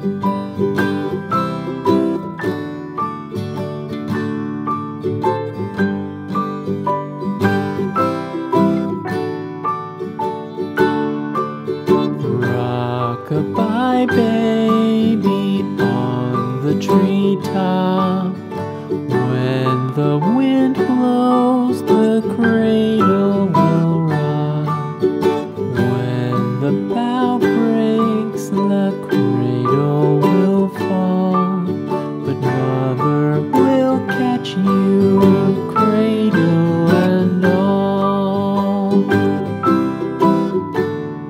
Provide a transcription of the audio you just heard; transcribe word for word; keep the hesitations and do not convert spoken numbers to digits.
Rock-a-bye baby on the treetop. When the wind blows, the